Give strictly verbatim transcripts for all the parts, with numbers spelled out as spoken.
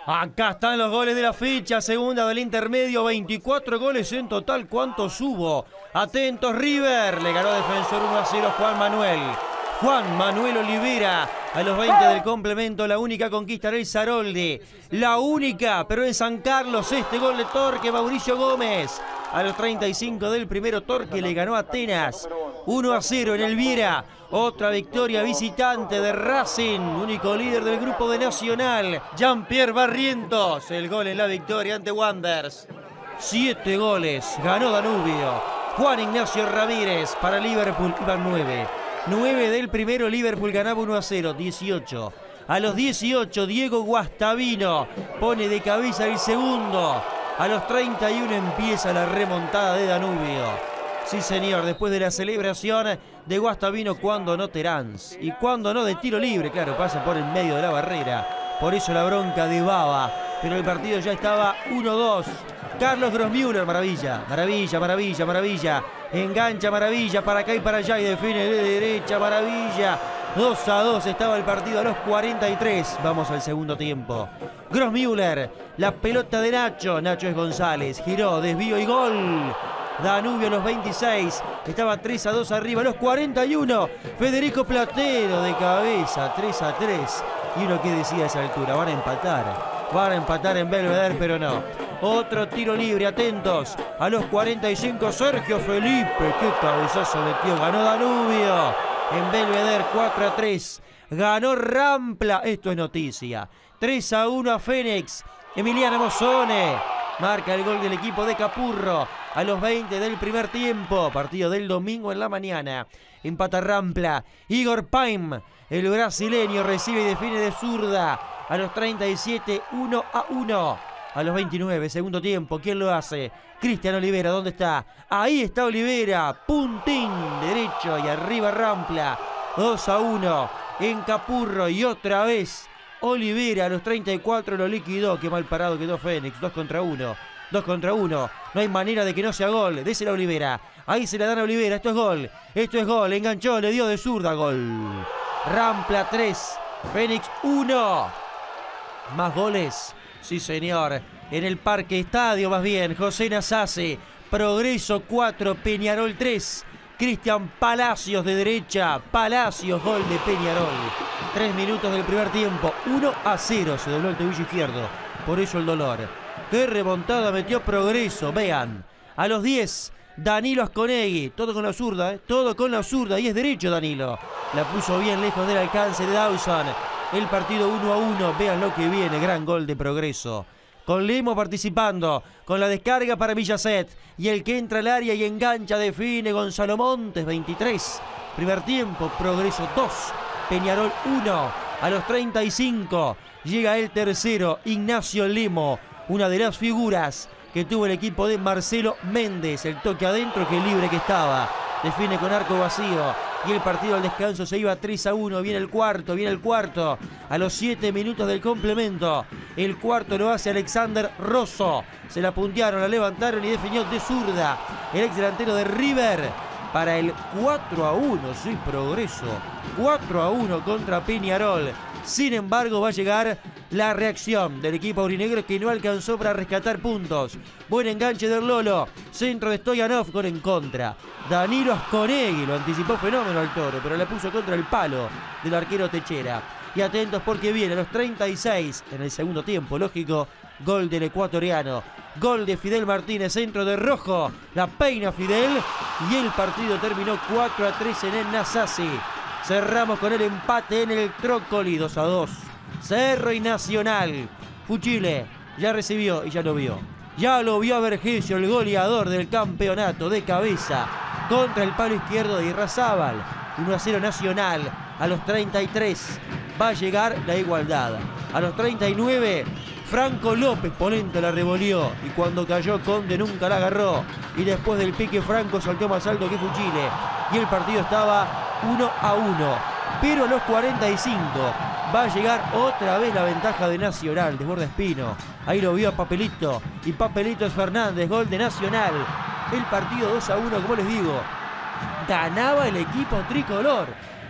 Acá están los goles de la fecha, segunda del intermedio, veinticuatro goles en total. ¿Cuántos hubo? Atentos, River le ganó a Defensor uno a cero Juan Manuel. Juan Manuel Olivera a los veinte del complemento, la única conquista del Zarolde. La única, pero en San Carlos, este gol de Torque, Mauricio Gómez. A los treinta y cinco del primero, Torque le ganó a Atenas uno a cero en el Viera. Otra victoria visitante de Racing, único líder del grupo de Nacional. Jean-Pierre Barrientos, el gol en la victoria ante Wanderers. Siete goles, ganó Danubio. Juan Ignacio Ramírez para Liverpool, iban nueve. nueve del primero, Liverpool ganaba uno a cero, dieciocho. A los dieciocho, Diego Guastavino pone de cabeza el segundo. A los treinta y uno empieza la remontada de Danubio. Sí, señor, después de la celebración de Guastavino, cuando no Teráns. Y cuando no de tiro libre, claro, pasa por el medio de la barrera. Por eso la bronca de Baba. Pero el partido ya estaba uno dos. Carlos Grossmüller, maravilla, maravilla, maravilla, maravilla. Engancha, maravilla, para acá y para allá y define de derecha, maravilla. dos a dos estaba el partido a los cuarenta y tres. Vamos al segundo tiempo. Grossmüller, la pelota de Nacho. Nacho es González, giró, desvío y gol. Danubio a los veintiséis, estaba tres a dos arriba, a los cuarenta y uno, Federico Platero de cabeza, tres a tres. Y uno que decía a esa altura, van a empatar, van a empatar en Belvedere, pero no. Otro tiro libre, atentos, a los cuarenta y cinco, Sergio Felipe, qué cabezazo metió, ganó Danubio. En Belvedere, cuatro a tres, ganó Rampla, esto es noticia, tres a uno a Fénix, Emiliano Mozzone marca el gol del equipo de Capurro a los veinte del primer tiempo. Partido del domingo en la mañana. Empata Rampla. Igor Paim, el brasileño, recibe y define de zurda. A los treinta y siete, uno a uno. A los veintinueve, segundo tiempo. ¿Quién lo hace? Cristian Olivera, ¿dónde está? Ahí está Olivera. Puntín derecho y arriba Rampla. dos a uno en Capurro y otra vez Olivera a los treinta y cuatro lo liquidó. Qué mal parado quedó Fénix. dos contra uno. dos contra uno. No hay manera de que no sea gol. Désela a Olivera. Ahí se la dan a Olivera. Esto es gol. Esto es gol. Enganchó. Le dio de zurda. Gol. Rampla tres. Fénix uno. Más goles. Sí, señor. En el Parque Estadio, más bien. José Nasase. Progreso cuatro. Peñarol tres. Cristian Palacios de derecha. Palacios, gol de Peñarol. Tres minutos del primer tiempo. uno a cero. Se dobló el tobillo izquierdo. Por eso el dolor. Qué remontada metió Progreso. Vean. A los diez. Danilo Asconegui. Todo con la zurda. ¿eh? Todo con la zurda. Y es derecho Danilo. La puso bien lejos del alcance de Dawson. El partido uno a uno. Vean lo que viene. Gran gol de Progreso. Con Lemo participando, con la descarga para Villacet. Y el que entra al área y engancha, define Gonzalo Montes, veintitrés. Primer tiempo, Progreso dos, Peñarol uno. A los treinta y cinco llega el tercero, Ignacio Lemo. Una de las figuras que tuvo el equipo de Marcelo Méndez. El toque adentro, que libre que estaba. Define con arco vacío. Y el partido al descanso se iba tres a uno. Viene el cuarto, viene el cuarto. A los siete minutos del complemento. El cuarto lo hace Alexander Rosso. Se la puntearon, la levantaron y definió de zurda. El ex delantero de River para el cuatro a uno. Sí, Progreso. cuatro a uno contra Peñarol. Sin embargo, va a llegar la reacción del equipo aurinegro, que no alcanzó para rescatar puntos. Buen enganche del Lolo. Centro de Stoyanov con en contra. Danilo Asconegui, lo anticipó fenómeno al Toro, pero la puso contra el palo del arquero Techera. Y atentos porque viene a los treinta y seis, en el segundo tiempo, lógico, gol del ecuatoriano. Gol de Fidel Martínez, centro de Rojo. La peina Fidel y el partido terminó cuatro a tres en el Nasasi. Cerramos con el empate en el Trócoli, dos a dos. Cerro y Nacional. Fuchile ya recibió y ya lo vio. Ya lo vio a Vergesio, el goleador del campeonato, de cabeza contra el palo izquierdo de Irrazábal. uno a cero Nacional. A los treinta y tres va a llegar la igualdad. A los treinta y nueve, Franco López Polenta la revolvió. Y cuando cayó Conde nunca la agarró. Y después del pique, Franco saltó más alto que Fuchile. Y el partido estaba uno a uno. Pero a los cuarenta y cinco va a llegar otra vez la ventaja de Nacional, desborda Espino. Ahí lo vio a Papelito. Y Papelito es Fernández, gol de Nacional. El partido dos a uno, como les digo. Ganaba el equipo tricolor.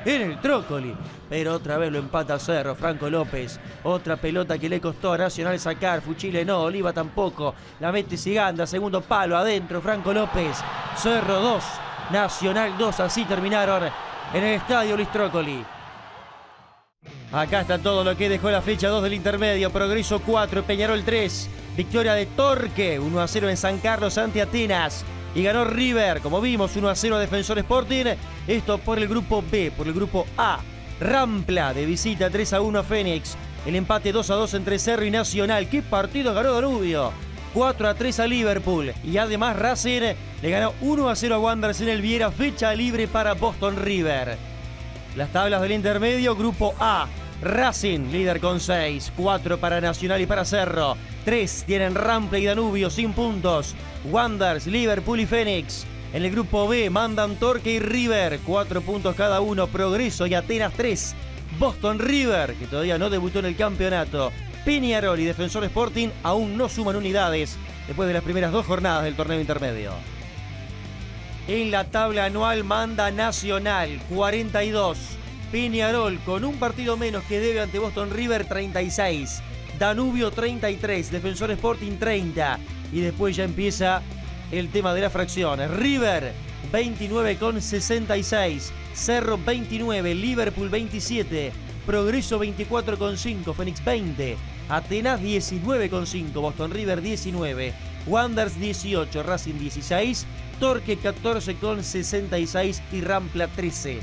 en el Trócoli. Pero otra vez lo empata Cerro, Franco López. Otra pelota que le costó a Nacional sacar. Fuchile no, Oliva tampoco. La mete Siganda, segundo palo, adentro Franco López. Cerro dos, Nacional dos, así terminaron en el estadio Luis Trócoli. Acá está todo lo que dejó la fecha dos del intermedio. Progreso cuatro, Peñarol tres. Victoria de Torque, uno a cero en San Carlos ante Atenas. Y ganó River, como vimos, uno a cero a Defensor Sporting. Esto por el grupo B. Por el grupo A, Rampla de visita tres a uno a Fénix. El empate dos a dos entre Cerro y Nacional. ¿Qué partido ganó Danubio? cuatro a tres a Liverpool. Y además Racing le ganó uno a cero a Wanderers en el Viera. Fecha libre para Boston River. Las tablas del intermedio, grupo A. Racing, líder con seis. cuatro para Nacional y para Cerro. tres tienen Rampla y Danubio sin puntos. Wanderers, Liverpool y Fénix. En el grupo B mandan Torque y River. cuatro puntos cada uno. Progreso y Atenas tres. Boston River, que todavía no debutó en el campeonato. Peñarol y Defensor Sporting aún no suman unidades después de las primeras dos jornadas del torneo intermedio. En la tabla anual manda Nacional, cuarenta y dos. Peñarol con un partido menos que debe ante Boston River, treinta y seis. Danubio, treinta y tres. Defensor Sporting, treinta. Y después ya empieza el tema de las fracciones. River, veintinueve con sesenta y seis. Cerro, veintinueve. Liverpool, veintisiete. Progreso, veinticuatro con cinco. Fénix, veinte. Atenas, diecinueve con cinco. Boston River, diecinueve. Wanderers, dieciocho. Racing, dieciséis. Torque, catorce con sesenta y seis. Y Rampla, trece.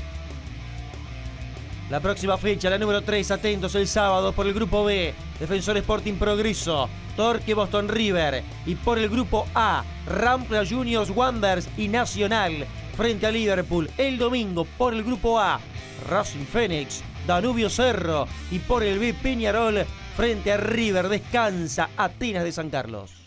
La próxima fecha, la número tres, atentos el sábado por el grupo B. Defensor Sporting, Progreso. Torque, Boston River. Y por el grupo A, Rampla Juniors, Wanderers y Nacional frente a Liverpool. El domingo por el grupo A, Racing Fénix, Danubio Cerro. Y por el B, Peñarol frente a River. Descansa Atenas de San Carlos.